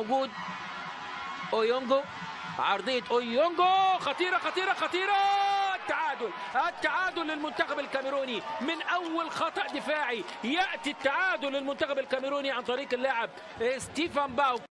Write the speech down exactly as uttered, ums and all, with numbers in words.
موجود اويونجو، عرضيه اويونجو خطيره خطيره خطيره. التعادل التعادل للمنتخب الكاميروني من اول خطأ دفاعي، ياتي التعادل للمنتخب الكاميروني عن طريق اللاعب ستيفان باو.